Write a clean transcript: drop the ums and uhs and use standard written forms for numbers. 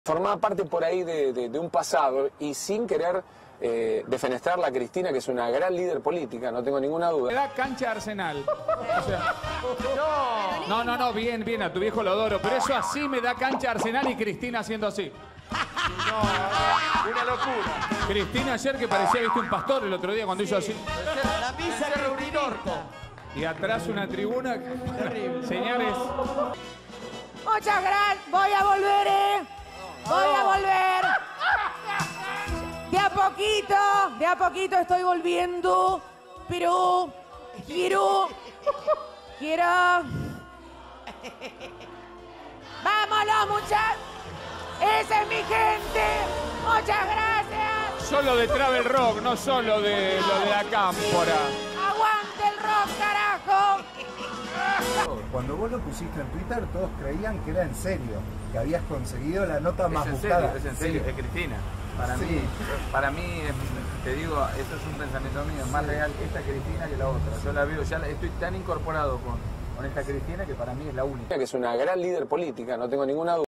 Formaba parte por ahí de un pasado y sin querer defenestrarla a Cristina, que es una gran líder política, no tengo ninguna duda. Me da cancha Arsenal. O sea, no, bien, a tu viejo lo adoro, pero eso así me da cancha Arsenal y Cristina haciendo así. No, una locura. Cristina ayer que parecía, viste, un pastor el otro día cuando hizo así. La misa reuninista. Y atrás una tribuna. Señores. Muchas gracias. Voy a volver, Voy a volver. De a poquito estoy volviendo. Pero quiero. ¡Vámonos, muchachos! ¡Esa es mi gente! ¡Muchas gracias! Solo de Travel Rock, no solo de lo de la cámpora. ¡Aguante el rock, carajo! Cuando vos lo pusiste en Twitter, todos creían que era en serio, que habías conseguido la nota más buscada. Es en serio, Sí. es Cristina. Sí. Para mí, te digo, eso es un pensamiento mío, es más real esta Cristina que la otra. Yo la veo, ya estoy tan incorporado con esta Cristina que para mí es la única. Que es una gran líder política, no tengo ninguna duda.